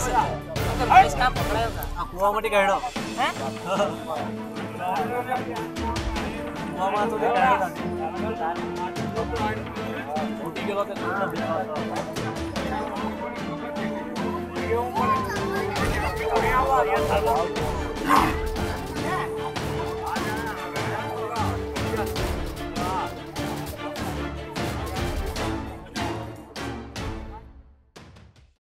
police काम पकड़ायो का आ कुआ मटी काढो हैं कुआ मा तो काढो फुटी गेलो ते ना